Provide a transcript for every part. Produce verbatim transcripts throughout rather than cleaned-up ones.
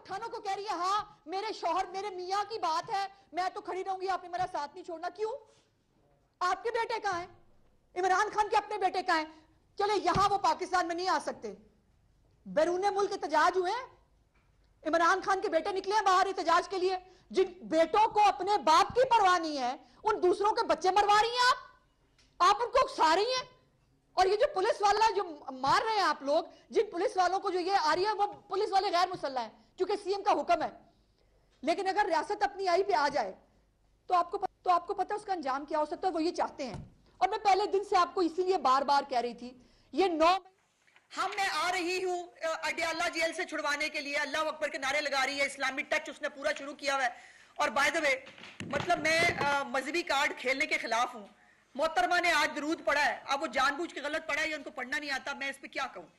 थानों को कह रही है हाँ मेरे शौहर मेरे मियाँ की बात है, मैं तो खड़ी रहूंगी, आपने मेरा साथ नहीं छोड़ना। क्यों? आपके बेटे कहाँ हैं? इमरान खान के अपने बेटे कहाँ हैं? चले यहां वो पाकिस्तान में नहीं आ सकते, बैरून मुल्क एहतजाज हुए, इमरान खान के बेटे निकले हैं बाहर एहतजाज के लिए। जिन बेटों को अपने बाप की परवाह नहीं है, उन दूसरों के बच्चे मरवा रही हैं आप आप उनको उकसा रही हैं। और ये जो पुलिस वाला जो मार रहे हैं आप लोग, जिन पुलिस वालों को जो ये आ रही है, वो पुलिस वाले गैर मुसल्लह हैं क्योंकि सीएम का हुक्म है। लेकिन अगर रियासत अपनी आई पे आ जाए तो आपको तो आपको पता है उसका अंजाम क्या हो सकता है। वो ये चाहते हैं, और मैं पहले दिन से आपको इसीलिए बार बार कह रही थी, ये नौ हम मैं आ रही हूं अडियाला जेल से छुड़वाने के लिए, अल्लाह अकबर के नारे लगा रही है, इस्लामी टच उसने पूरा शुरू किया हुआ है। और बाय द वे मतलब मैं मजहबी कार्ड खेलने के खिलाफ हूं। मोहतरमा ने आज दरूद पढ़ा है, अब वो जानबूझ के गलत पढ़ा है या उनको पढ़ना नहीं आता, मैं इस पे क्या कहूं।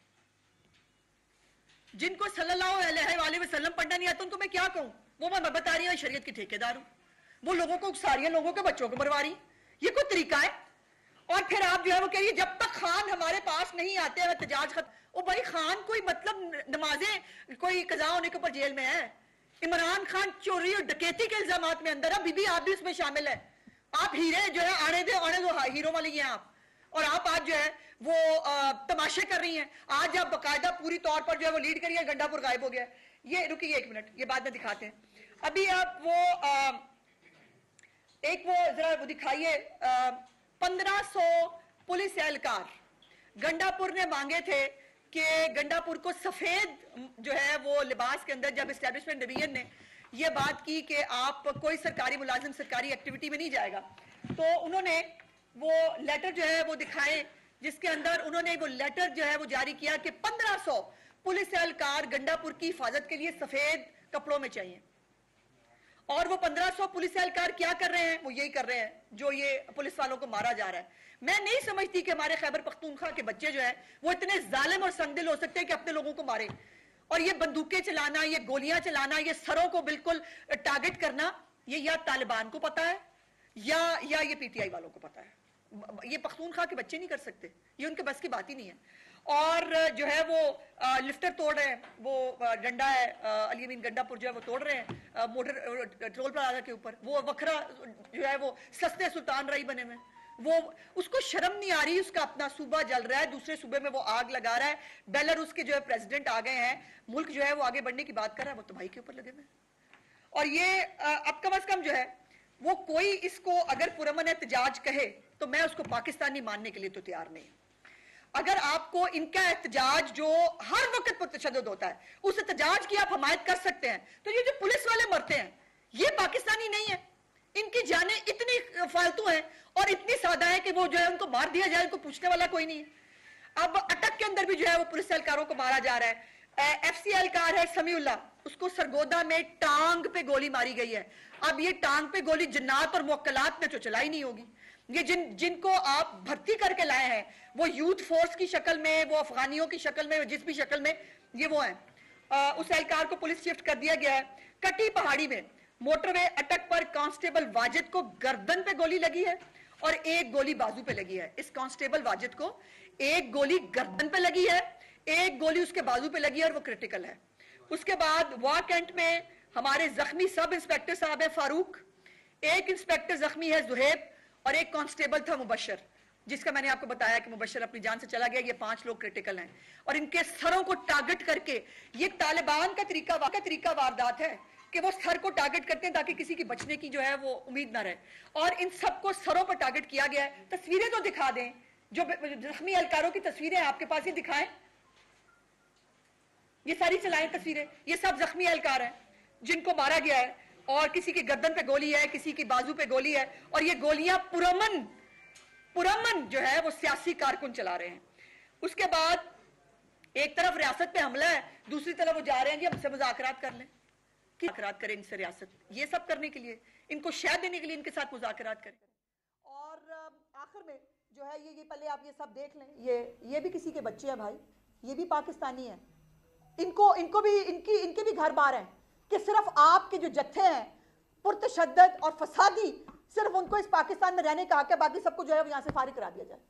जिनको सल्लल्लाहु अलैहि वसल्लम पढ़ना नहीं आता उनको मैं क्या कहूं। वो मैं बता रही हूं शरीयत की ठेकेदार हूं, वो लोगों को उकसा रही है, लोगों के बच्चों को मरवा रही, ये कोई तरीका है? और फिर आप जो है वो कह रही है जब तक खान हमारे पास नहीं आते हैं एहतजाज खत्म। ओ भाई खान कोई मतलब नमाजें कोई कजा होने के ऊपर जेल में है। इमरान खान चोरी और डकैती के इल्जामात में अंदर है, बीबी आप भी इसमें शामिल है। आप हीरे जो है आने दे आने दो, हीरो वाली हैं आप, और आप आज जो है वो आ, तमाशे कर रही हैं। आज आप बाकायदा पूरी तौर पर जो है वो लीड करिए, गंडापुर गायब हो गया। ये रुकिए एक मिनट, ये बाद में दिखाते हैं। अभी आप वो आ, एक वो जरा वो दिखाइए, पंद्रह सौ पुलिस एहलकार गंडापुर ने मांगे थे कि गंडापुर को सफेद जो है वो लिबास के अंदर, जब एस्टेब्लिशमेंट डिवीजन ने ये बात की कि आप कोई सरकारी मुलाजिम सरकारी एक्टिविटी में नहीं जाएगा, तो उन्होंने वो लेटर जो है वो दिखाए, जिसके अंदर उन्होंने वो लेटर जो है वो जारी किया कि पंद्रह सौ पुलिस एहलकार गंडापुर की हिफाजत के लिए सफेद कपड़ों में चाहिए। और वो पंद्रह सौ पुलिस एहलकार क्या कर रहे हैं? वो यही कर रहे हैं जो ये पुलिस वालों को मारा जा रहा है। मैं नहीं समझती कि हमारे खैबर पख्तूनख्वा के बच्चे जो है वो इतने जालिम और संगदिल हो सकते हैं कि अपने लोगों को मारे। और ये बंदूकें चलाना, ये गोलियां चलाना, ये सरों को बिल्कुल टारगेट करना, ये या तालिबान को पता है या या ये पीटीआई वालों को पता है। ये पख्तूनख्वा के बच्चे नहीं कर सकते, ये उनके बस की बात ही नहीं है। और जो है वो आ, लिफ्टर तोड़ रहे हैं, वो डंडा है अली अमीन गंडापुर जो है वो तोड़ रहे हैं मोटर टोल प्लाजा के ऊपर। वो वखरा जो है वो सस्ते सुल्तान राई बने में, वो उसको शर्म नहीं आ रही, उसका अपना सूबा जल रहा है, दूसरे सूबे में वो आग लगा रहा है। बेलारूस के जो है प्रेसिडेंट आ गए हैं, मुल्क जो है वो आगे बढ़ने की बात कर रहा है, वो तबाही के ऊपर लगे हुए। और ये अब कम अज कम जो है वो कोई इसको अगर पुरअमन एहतजाज कहे तो मैं उसको पाकिस्तानी मानने के लिए तो तैयार नहीं। अगर आपको इनका एहतजाज जो हर वक्त पर तशद्दुद होता है, उस एहतजाज की आप हमायत कर सकते हैं, तो ये जो पुलिस वाले मरते हैं ये पाकिस्तानी नहीं है। इनकी जानें इतनी फालतू हैं और इतनी सादा है कि वो जो है उनको मार दिया जाए, उनको पूछने वाला कोई नहीं है। अब अटक के अंदर भी जो है वो पुलिस एहलकारों को मारा जा रहा है। एफ सी एहलकार है समीउल्लाह, उसको सरगोदा में टांग पे गोली मारी गई है। अब ये टांग पे गोली जिन्नात और मुवक्कलात ने तो चलाई नहीं होगी। ये जिन जिनको आप भर्ती करके लाए हैं वो यूथ फोर्स की शक्ल में, वो अफगानियों की शक्ल में, जिस भी शक्ल में ये वो हैं, उस एहलकार को पुलिस शिफ्ट कर दिया गया है। कटी पहाड़ी में मोटरवे अटक पर कांस्टेबल वाजिद को गर्दन पे गोली लगी है और एक गोली बाजू पे लगी है। इस कांस्टेबल वाजिद को एक गोली गर्दन पे लगी है, एक गोली उसके बाजू पे लगी है और वो क्रिटिकल है। उसके बाद वार कैंट में हमारे जख्मी सब इंस्पेक्टर साहब है फारूक, एक इंस्पेक्टर जख्मी है जुहेब और एक कांस्टेबल था मुबशर, जिसका मैंने आपको बताया कि मुबशर अपनी जान से चला गया। ये पांच लोग क्रिटिकल हैं और इनके सरों को टारगेट करके, ये तालिबान का तरीका का तरीका वारदात है कि वो सर को टारगेट करते हैं ताकि किसी की बचने की जो है वो उम्मीद ना रहे। और इन सबको सरों पर टारगेट किया गया है। तस्वीरें तो दिखा दें, जो जख्मी एहलकारों की तस्वीरें आपके पास ही दिखाएं, ये सारी चलाएं तस्वीरें। ये सब जख्मी एहलकार हैं जिनको मारा गया है और किसी की गर्दन पे गोली है, किसी की बाजू पे गोली है। और ये गोलियां पुरअमन पुरअमन जो है वो सियासी कारकुन चला रहे हैं। उसके बाद एक तरफ रियासत पे हमला है, दूसरी तरफ वो जा रहे हैं कि हमसे मुज़ाकरात कर लें, कि मुज़ाकरात करें इनसे रियासत। ये सब करने के लिए, इनको शह देने के लिए इनके साथ मुज़ाकरात करें। और आखिर में जो है ये ये पहले आप ये सब देख लें, ये ये भी किसी के बच्चे हैं भाई, ये भी पाकिस्तानी हैं। इनको इनको भी इनकी इनके भी घर बार हैं कि सिर्फ आपके जो जत्थे हैं पुरतशद्दद और फसादी, सिर्फ उनको इस पाकिस्तान में रहने का हक है, बाकी सबको जो है यहां से फारिग करा दिया जाए।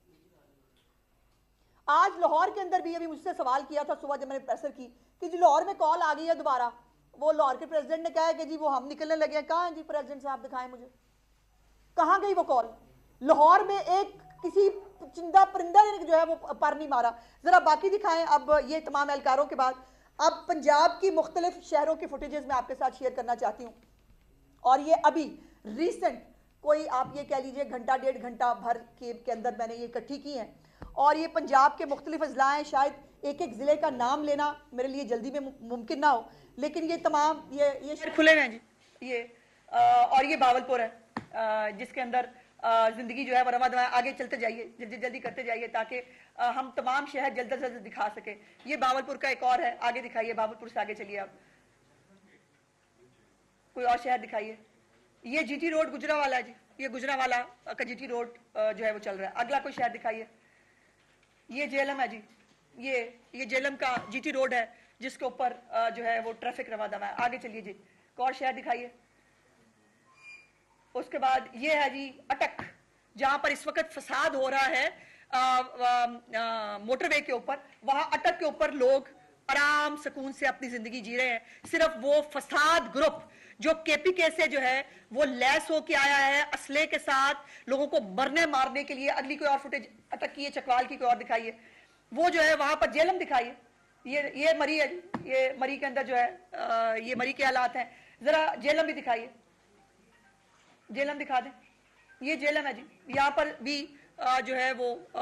आज लाहौर के अंदर भी अभी मुझसे सवाल किया था सुबह जब मैंने प्रेसर की कि जो लाहौर में कॉल आ गई है दोबारा, वो लाहौर के प्रेसिडेंट ने कहा है कि जी वो हम निकलने लगे हैं। कहाँ है जी प्रेसिडेंट साहब, दिखाएं मुझे, कहाँ गई वो कॉल? लाहौर में एक किसी चिंदा परिंदा ने जो है वो पर नहीं मारा। जरा बाकी दिखाएं। अब ये तमाम एहलकारों के बाद अब पंजाब की मुख्तलिफ शहरों की फुटेजेस मैं आपके साथ शेयर करना चाहती हूँ। और ये अभी रिसेंट कोई आप ये कह लीजिए घंटा डेढ़ घंटा भर के, के अंदर मैंने ये इकट्ठी की हैं। और ये पंजाब के मुख्तलिफ अजला हैं, शायद एक एक ज़िले का नाम लेना मेरे लिए जल्दी में मुमकिन ना हो, लेकिन ये तमाम ये ये खुले हैं जी ये आ, और ये बावलपुर है आ, जिसके अंदर ज़िंदगी जो है वो रवा दवा। आगे चलते जाइए, जल्दी जल्दी करते जाइए ताकि हम तमाम शहर जल्द से जल्द दिखा सके। ये बावलपुर का एक और है, आगे दिखाइए, बावलपुर से आगे चलिए आप, कोई और शहर दिखाइए। ये जीटी रोड गुजरावाला जी, ये गुजरावाला का जीटी रोड जो है वो चल रहा है। अगला कोई शहर दिखाइए। ये जेलम है जी, ये ये जेलम का जीटी रोड है जिसके ऊपर जो है वो ट्रैफिक रवा दवा है। आगे चलिए जी, एक और शहर दिखाइए। उसके बाद ये है जी अटक, जहां पर इस वक्त फसाद हो रहा है मोटरवे के ऊपर। वहां अटक के ऊपर लोग आराम सुकून से अपनी जिंदगी जी रहे हैं। सिर्फ वो फसाद ग्रुप जो केपीके से जो है वो लैस होके आया है असले के साथ, लोगों को मरने मारने के लिए। अगली कोई और फुटेज अटक की है, चकवाल की कोई और दिखाइए। वो जो है वहां पर जेलम दिखाइए। ये ये मरी है, ये मरी के अंदर जो है आ, ये मरी के हालात हैं। जरा जेलम भी दिखाइए, जेलम दिखा दें। ये जेलम है जी, यहाँ पर भी आ, जो है वो आ,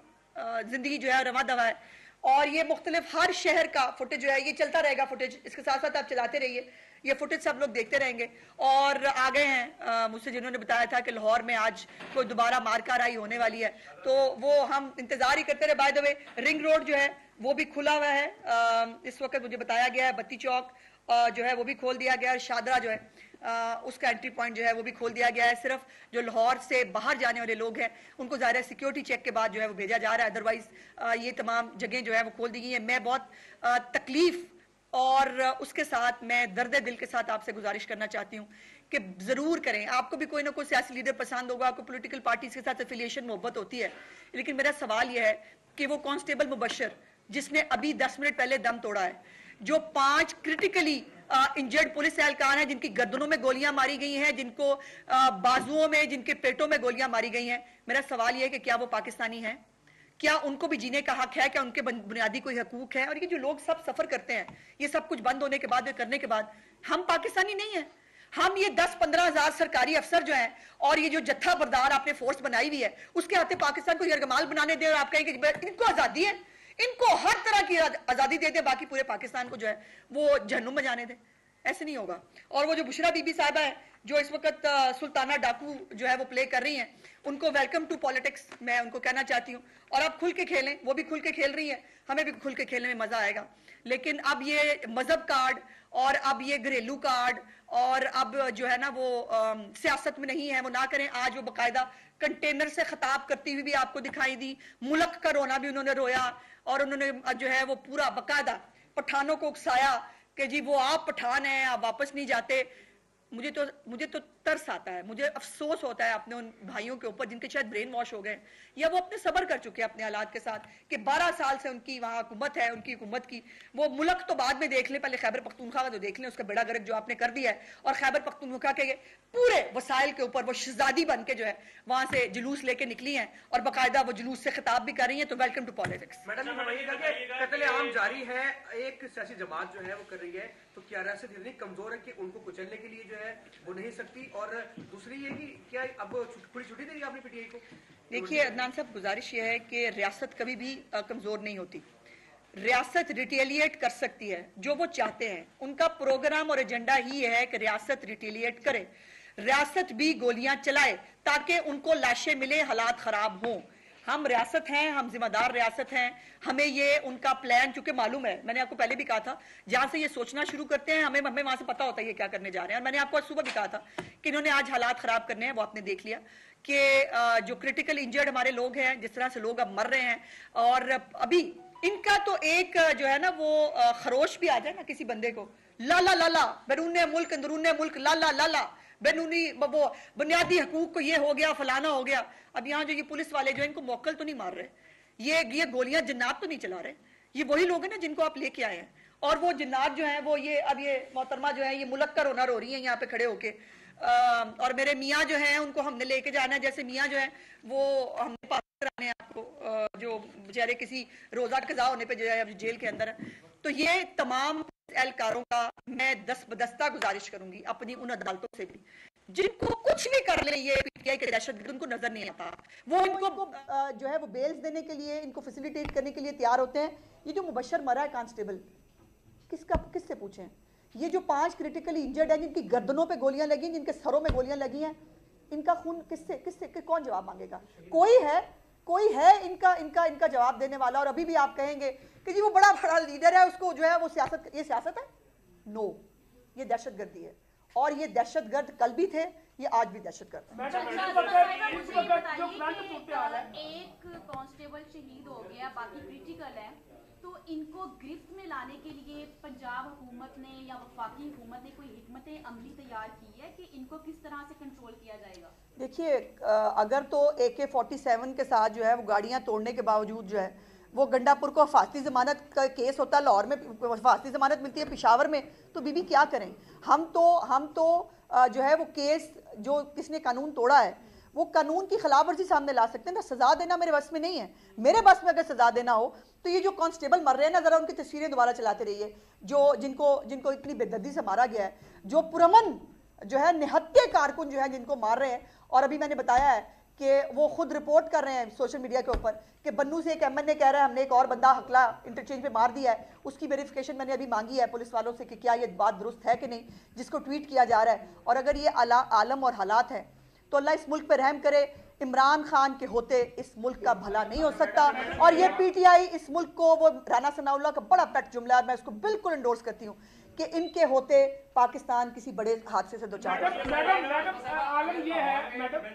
आ, जिंदगी जो है रवा दवा है। और ये मुख्तलिफ हर शहर का फुटेज जो है ये चलता रहेगा फुटेज, इसके साथ साथ आप चलाते रहिए, ये फुटेज सब लोग देखते रहेंगे। और आ गए हैं मुझसे जिन्होंने बताया था कि लाहौर में आज कोई दोबारा मारकाराई होने वाली है, तो वो हम इंतजार ही करते रहे। By the way ring road जो है वो भी खुला हुआ है, आ, इस वक्त मुझे बताया गया है। बत्ती चौक जो है वो भी खोल दिया गया है। शादरा जो है आ, उसका एंट्री पॉइंट जो है वो भी खोल दिया गया है। सिर्फ जो लाहौर से बाहर जाने वाले लोग हैं उनको ज़ाहिर है सिक्योरिटी चेक के बाद जो है वो भेजा जा रहा है। अदरवाइज ये तमाम जगह जो है वो खोल दी गई हैं। मैं बहुत तकलीफ और उसके साथ मैं दर्द दिल के साथ आपसे गुजारिश करना चाहती हूँ कि ज़रूर करें। आपको भी कोई ना कोई सियासी लीडर पसंद होगा, आपको पॉलिटिकल पार्टीज के साथ एफिलिएशन मोहब्बत होती है, लेकिन मेरा सवाल यह है कि वो कांस्टेबल मुबशर जिसने अभी दस मिनट पहले दम तोड़ा है, जो पांच क्रिटिकली इंजर्ड पुलिस एहलकार हैं जिनकी गर्दनों में गोलियां मारी गई हैं, जिनको आ, बाजुओं में, जिनके पेटों में गोलियां मारी गई हैं, मेरा सवाल यह है कि क्या वो पाकिस्तानी हैं? क्या उनको भी जीने का हक है? क्या उनके बुनियादी कोई हकूक है? और ये जो लोग सब सफर करते हैं, ये सब कुछ बंद होने के बाद, करने के बाद, हम पाकिस्तानी नहीं है। हम ये दस पंद्रह हजार सरकारी अफसर जो हैं और ये जो जत्था बरदार आपने फोर्स बनाई हुई है, उसके हाथे पाकिस्तान को यरगमाल बनाने दे और आप कहेंगे इनको आजादी है, इनको हर तरह की आजादी दे दे, बाकी पूरे पाकिस्तान को जो है वो जहन्नुम में जाने दे। ऐसे नहीं होगा। और वो जो बुशरा बीबी साहिबा है जो इस वक्त सुल्ताना डाकू जो है वो प्ले कर रही हैं, उनको वेलकम टू पॉलिटिक्स मैं उनको कहना चाहती हूँ। और आप खुल के खेलें, वो भी खुल के खेल रही है, हमें भी खुल के खेलने में मजा आएगा। लेकिन अब ये मजहब कार्ड और अब ये घरेलू कार्ड और अब जो है ना वो आ, सियासत में नहीं है, वो ना करें। आज वो बाकायदा कंटेनर से खिताब करती हुई भी आपको दिखाई दी। मुल्क का रोना भी उन्होंने रोया और उन्होंने जो है वो पूरा बाकायदा पठानों को उकसाया कि जी वो आप पठान हैं, आप वापस नहीं जाते। मुझे तो मुझे तो तरस आता है, मुझे अफसोस होता है अपने उन भाइयों के ऊपर जिनके शायद ब्रेन वॉश हो गए या वो अपने सब्र कर चुके हैं अपने हालात के साथ कि बारह साल से उनकी वहां हुकूमत है, उनकी हुकूमत की वो मुल्क तो बाद में देख लें, पहले खैबर पख्तूनख्वा का तो देख लें, उसका बेड़ा गर्क जो आपने कर दिया है। और खैबर पख्तूनख्वा के पूरे वसाइल के ऊपर वो शहजादी बन के जो है वहां से जुलूस लेके निकली हैं और बाकायदा वो जुलूस से खिताब भी कर रही है। तो वेलकम टू पॉलिटिक्स। मैडम कत्ल-ए-आम जारी है, एक सियासी जमात जो है वो कर रही है, तो क्या रियासत इतनी कमजोर है कि उनको कुचलने के लिए जो है वो नहीं सकती? और दूसरी ये कि क्या अब पूरी छुट्टी देगी आपने पीटीआई को? देखिए अदनान साहब, गुजारिश ये है कि रियासत कभी भी कमजोर नहीं होती। रियासत रिटेलिएट कर सकती है जो वो चाहते हैं। उनका प्रोग्राम और एजेंडा ही है कि रियासत रिटेलिएट करे, रियासत भी गोलियां चलाए ताकि उनको लाशें मिले, हालात खराब हों। हम रियासत हैं, हम जिम्मेदार रियासत हैं, हमें ये उनका प्लान चूंकि मालूम है, मैंने आपको पहले भी कहा था, जहां से ये सोचना शुरू करते हैं हमें हमें वहां से पता होता है ये क्या करने जा रहे हैं। और मैंने आपको आज सुबह भी कहा था कि इन्होंने आज हालात खराब करने हैं, वो आपने देख लिया कि जो क्रिटिकल इंजर्ड हमारे लोग हैं, जिस तरह से लोग अब मर रहे हैं। और अभी इनका तो एक जो है ना वो खरोश भी आ जाए ना किसी बंदे को, लाला लाला बैरूने मुल्क अंदरूने मुल्क लाला लाला बैनूनी वो बुनियादी हकूक को ये हो गया, फलाना हो गया। अब यहाँ जो ये पुलिस वाले जो इनको मोकल तो नहीं मार रहे, ये ये गोलियां जन्नात तो नहीं चला रहे, ये वही लोग हैं ना जिनको आप लेके आए हैं। और वो जिन्नात जो है वो ये अब ये मोहतरमा जो है ये मुलक्कर होना रो रही है यहाँ पे खड़े होके, और मेरे मियाँ जो हैं उनको हमने लेके जाना है। जैसे मियाँ जो है वो हमने पास कराने आपको, जो बेचारे किसी रोजा कज़ा होने पे जो है जेल के अंदर है। तो ये तमाम एहलकारों का मैं दस बदस्ता गुजारिश करूंगी अपनी उन अदालतों से भी जिनको कुछ भी कर ले ये पीटीआई के दहशतगर्द उनको नजर नहीं आता, वो इनको जो है वो बेल्स देने के लिए, इनको फैसिलिटेट करने के लिए तैयार होते हैं। ये जो मुबशर मरा है कांस्टेबल, किसका किससे पूछें? ये जो पांच क्रिटिकली इंजर्ड हैं, जिनकी गर्दनों पे गोलियां लगी, जिनके सरों में गोलियां लगी हैं, इनका खून किससे किससे कि कौन जवाब मांगेगा? कोई है कोई है इनका इनका इनका जवाब देने वाला? और अभी भी आप कहेंगे कि जी वो बड़ा बड़ा लीडर है, उसको जो है वो सियासत, ये सियासत है? नो, ये दहशतगर्दी है। और ये दहशतगर्द कल भी थे, ये आज भी दहशतगर्द है। एक कांस्टेबल शहीद हो गया, बाकी क्रिटिकल है, तो इनको गिरफ्त में लाने के लिए पंजाब हुकूमत ने या वफाकी हुकूमत ने कोई हिकमत अमली तैयार की है कि इनको किस तरह से कंट्रोल किया जाएगा? देखिए, अगर तो ए के फोर्टी सेवन के साथ जो है वो गाड़ियां तोड़ने के बावजूद जो है वो गंडापुर को हिफाजती ज़मानत का केस होता है, लाहौर में हिफाजती ज़मानत मिलती है, पेशावर में, तो बीबी क्या करें? हम तो हम तो जो है वो केस जो किसने कानून तोड़ा है वो कानून की खिलाफ वर्जी सामने ला सकते हैं ना। सजा देना मेरे बस में नहीं है। मेरे बस में अगर सजा देना हो तो ये जो कांस्टेबल मर रहे हैं ना, जरा उनकी तस्वीरें दोबारा चलाते रहिए, जो जिनको जिनको इतनी बेदर्दी से मारा गया है, जो पुरमन जो है निहत्थे कारकुन जो है जिनको मार रहे हैं। और अभी मैंने बताया है कि वो खुद रिपोर्ट कर रहे हैं सोशल मीडिया के ऊपर कि बन्नू से एक एमएन ने कह रहा है हमने एक और बंदा हकला इंटरचेंज पे मार दिया है। उसकी वेरिफिकेशन मैंने अभी मांगी है पुलिस वालों से कि क्या ये बात दुरुस्त है कि नहीं, जिसको ट्वीट किया जा रहा है। और अगर ये आलम और हालात है तो अल्लाह इस मुल्क पे रहम करे। इमरान खान के होते इस मुल्क का भला नहीं हो सकता। और ये पीटीआई इस मुल्क को, वो राना सनाउल्लाह का बड़ा पेट जुमला है, मैं उसको बिल्कुल एंडोर्स करती हूँ कि इनके होते पाकिस्तान किसी बड़े हादसे से दो चार। मैडम मैडम आलम ये है मैडम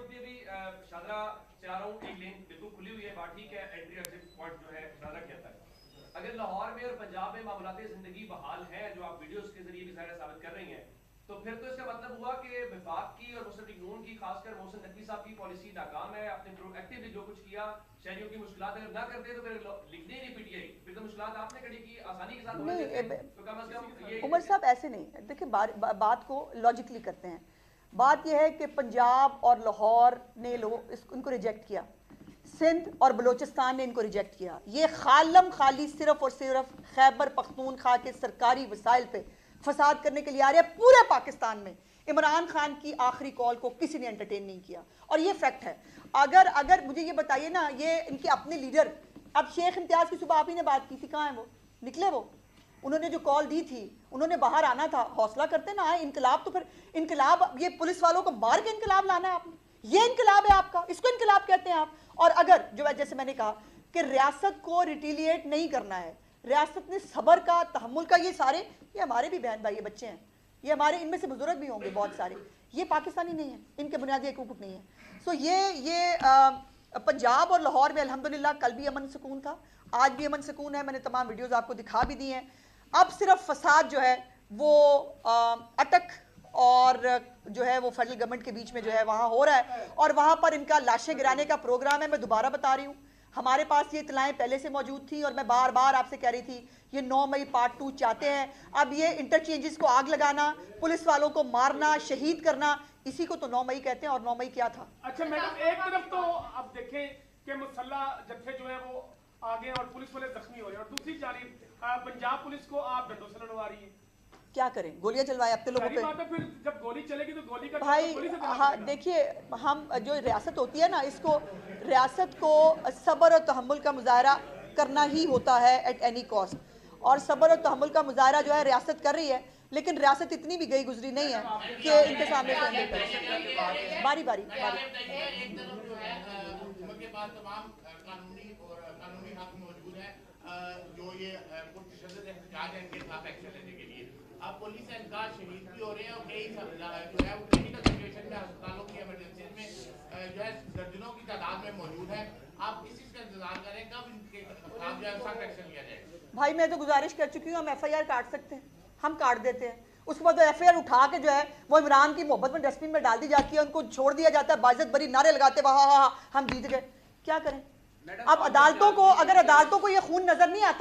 शादरा चला रहा हूँ, एक लेन बिल्कुल खुली हुई है, बात ठीक है, एंट्री एग्जिट पॉइंट जो है शादरा के अंदर। अगर लाहौर में और पंजाब में मामलाते जिंदगी बहाल है, जो आप वीडियोस के जरिए भी सारे साबित कर रही हैं, तो फिर तो इसका मतलब हुआ कि वफाक की और मुस्लिम लीग नून की, खासकर मोहसिन नकवी साहब की पॉलिसी नाकाम है। आपने प्रोएक्टिवली जो कुछ किया, शहरियों की मुश्किलात अगर ना करते तो फिर लिखने नहीं पीटीआई, फिर तो मुश्किलात आपने खड़ी की, आसानी के साथ नहीं। तो कम से कम ये उमर साहब ऐसे नहीं, देखिए बा, बात को लॉजिकली करते हैं। बात यह है कि पंजाब और लाहौर ने लोग इनको रिजेक्ट किया, सिंध और बलोचिस्तान ने इनको रिजेक्ट किया। ये खालम खाली सिर्फ और सिर्फ खैबर पख्तूनख्वा के सरकारी वसाइल पे फसाद करने के लिए आ रहे हैं। पूरे पाकिस्तान में इमरान खान की आखिरी कॉल को किसी ने एंटरटेन नहीं किया, और ये फैक्ट है। अगर अगर मुझे ये बताइए ना, ये इनके अपने लीडर, अब शेख इम्तियाज की सुबह आप ही ने बात की थी, कहाँ है वो? निकले वो? उन्होंने जो कॉल दी थी, उन्होंने बाहर आना था, हौसला करते ना आए। इनकलाब तो फिर इनकलाब, ये पुलिस वालों को मार के इनकलाब लाना है आपने, ये इनकलाब है आपका, इसको इनकलाब कहते हैं आप। और अगर जो जैसे मैंने कहा कि रियासत को रिटेलिएट नहीं करना है, रियासत ने सबर का, तहम्मुल का, ये सारे, ये हमारे भी बहन भाई बच्चे हैं, ये हमारे, इनमें से बुजुर्ग भी होंगे बहुत सारे, ये पाकिस्तानी नहीं है, इनके बुनियादी हकूक नहीं है। सो ये ये आ, पंजाब और लाहौर में अल्हम्दुलिल्लाह कल भी अमन सुकून था, आज भी अमन सुकून है। मैंने तमाम वीडियोस आपको दिखा भी दी हैं। अब सिर्फ फसाद जो है वो आ, अटक और जो है वो फेडरल गवर्नमेंट के बीच में जो है वहाँ हो रहा है, और वहाँ पर इनका लाशें गिराने का प्रोग्राम है। मैं दोबारा बता रही हूँ, हमारे पास ये इतलाएं पहले से मौजूद थी, और मैं बार बार आपसे कह रही थी ये नौ मई पार्ट टू चाहते हैं। अब ये इंटरचेंजेस को आग लगाना, पुलिस वालों को मारना, शहीद करना, इसी को तो नौ मई कहते हैं। और नौ मई क्या था? अच्छा मैडम, एक तरफ तो अब देखें कि मुसल्ला जत्थे जो है वो आगे और पुलिस वाले जख्मी हो रहे हैं, और दूसरी जानिब पंजाब पुलिस को आप डंडों से लड़वा रही है। क्या करें? गोलियां चलवाएं अपने लोगों पे? फिर जब गोली चलेगी तो गोली का भाई, हाँ देखिए, हम जो रियासत होती है ना, इसको रियासत को सब्र और तहम्मुल का मुजाहरा करना ही होता है एट एनी कॉस्ट। और सब्र और तहम्मुल का मुजाहरा जो है रियासत कर रही है, लेकिन रियासत इतनी भी गई गुजरी नहीं है कि इनके सामने से बारी बारी जो ये पुरतशद्दुद एहतजाज है इनके खिलाफ एक्शन लेने के लिए। अब पुलिस एहलकार शहीद भी हो रहे हैं, और कई जो है वो क्रिटिकल सिचुएशन में अस्पतालों की इमरजेंसी में जो है दर्जनों की तादाद में मौजूद है। आप किस चीज का इंतजार करें, कब इनके खिलाफ जो है सख्त एक्शन लिया जाएगा? भाई मैं तो गुजारिश कर चुकी हूँ, हम एफ आई आर काट सकते हैं, हम काट देते हैं। उसके बाद एफ आई आर उठा के जो है वो इमरान की मोहब्बत में डस्टबिन में डाल दी जाती है, उनको छोड़ दिया जाता है, बाइज्जत बरी नारे लगाते वहा हा हम जीत गए। क्या करें? अब अदालतों को, अगर अदालतों को ये खून नजर नहीं आता,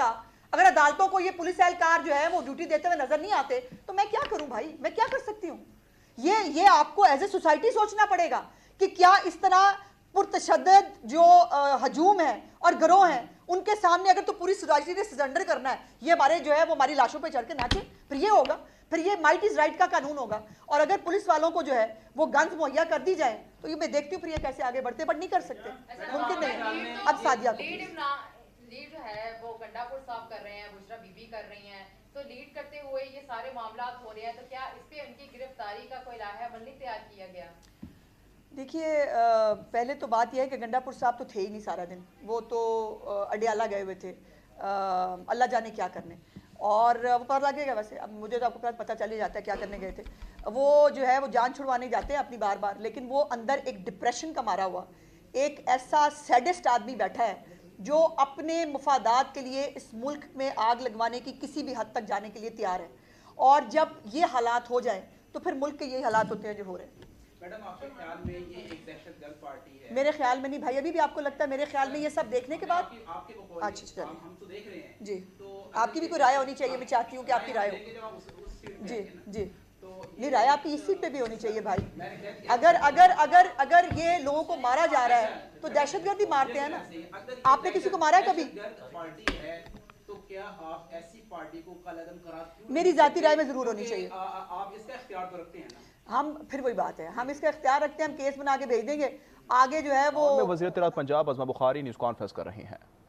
अगर अदालतों को ये पुलिस एहलकार जो है वो ड्यूटी देते हुए नजर नहीं आते तो मैं क्या करूं भाई, मैं क्या कर सकती हूं? ये ये आपको एज ए सोसाइटी सोचना पड़ेगा कि क्या इस तरह पुरतशद्दद जो हजूम है और गिरोह हैं उनके सामने अगर तो पूरी सोसाइटी ने सरेंडर करना है, ये हमारे जो है वो हमारी लाशों पे चढ़ के नाचे, फिर ये होगा, फिर ये माइट इज राइट का कानून होगा। और अगर पुलिस वालों को जो है वो गन्स मुहैया कर दी जाए तो ये मैं देखती हूँ फिर ये कैसे आगे बढ़ते, बट नहीं कर सकते, मुमकिन नहीं। अब सादिया को लीड जो है वो गंडापुर साहब कर रहे हैं, बुशरा बीबी कर रही हैं, तो लीड करते हुए ये सारे मामला हो रहे हैं, तो क्या इस पे उनकी गिरफ्तारी का कोई लाहेबंदी नहीं तैयार किया गया? देखिए, पहले तो बात यह है कि गंडापुर साहब तो थे ही नहीं सारा दिन, वो तो अडियाला गए हुए थे अल्लाह जाने क्या करने, और वो पता लगेगा वैसे, अब मुझे तो आपको पता चल ही जाता है क्या करने गए थे। वो जो है वो जान छुड़वाने जाते हैं अपनी बार बार, लेकिन वो अंदर एक डिप्रेशन का मारा हुआ एक ऐसा सैडेस्ट आदमी बैठा है जो अपने मुफादात के लिए इस मुल्क में आग लगवाने की किसी भी हद तक जाने के लिए तैयार है, और जब ये हालात हो जाए तो फिर मुल्क के ये हालात होते हैं जो हो रहे हैं। मैडम, आपके ख्याल में ये एक दहशतगर्द पार्टी है? मेरे ख्याल में नहीं भाई, अभी भी आपको लगता है? मेरे ख्याल में ये सब देखने के बाद आपकी, आपके को अच्छा चलिए, हम तो देख रहे हैं जी, तो आपकी भी कोई राय होनी चाहिए, मैं चाहती हूँ कि आपकी राय हो। जी जी, नहीं, राय आपकी इस सीट पे भी होनी चाहिए भाई। अगर अगर अगर अगर ये लोगों को मारा जा रहा है तो दहशतगर्द ही मारते हैं ना। आपने किसी को मारा है कभी? पार्टी है तो क्या आप ऐसी पार्टी को कलअदम करार क्यों? मेरी जाती राय में जरूर होनी चाहिए। आप इसका इख्तियार तो रखते हैं ना? हम फिर वही बात है, हम इसका इख्तियार रखते हैं, हम केस बना के भेज देंगे आगे जो है वो। वज़ीर इत्तलात पंजाब अज़मा बुखारी न्यूज़ कॉन्फ्रेंस कर रही हैं।